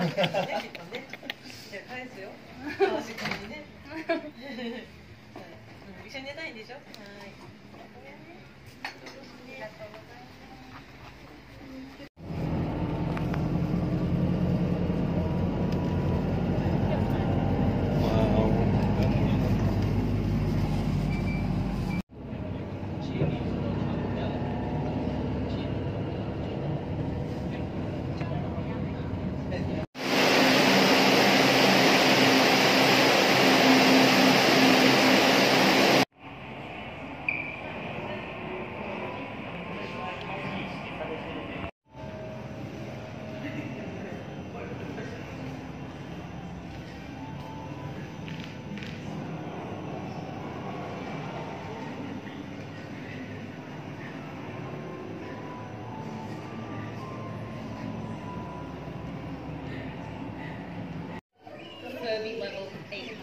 Level 8.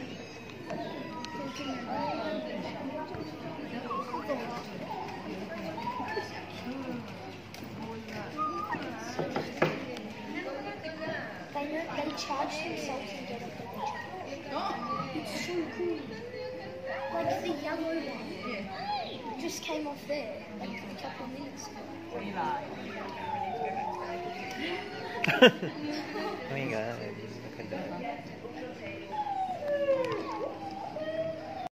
They charge themselves to get up on the charge. It's so cool. Like the yellow one. Yeah. Just came off there like a couple of minutes ago. Oh my god, look at that.